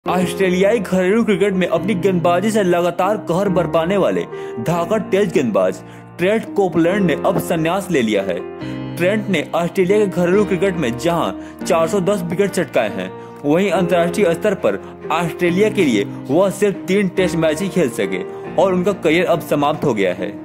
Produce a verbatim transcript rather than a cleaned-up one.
ऑस्ट्रेलियाई घरेलू क्रिकेट में अपनी गेंदबाजी से लगातार कहर बरपाने वाले धाकड़ तेज गेंदबाज ट्रेंट कोपलैंड ने अब संन्यास ले लिया है। ट्रेंट ने ऑस्ट्रेलिया के घरेलू क्रिकेट में जहां चार सौ दस विकेट चटकाए हैं, वहीं अंतर्राष्ट्रीय स्तर पर ऑस्ट्रेलिया के लिए वह सिर्फ तीन टेस्ट मैच ही खेल सके और उनका करियर अब समाप्त हो गया है।